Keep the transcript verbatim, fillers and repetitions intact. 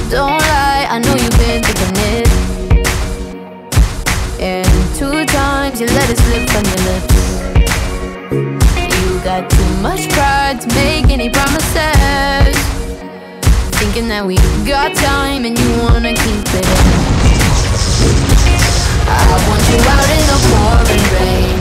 Don't lie, I know you've been thinking it. And two times you let it slip from your lips. You got too much pride to make any promises, thinking that we got time and you wanna keep it in. I want you out in the pouring rain,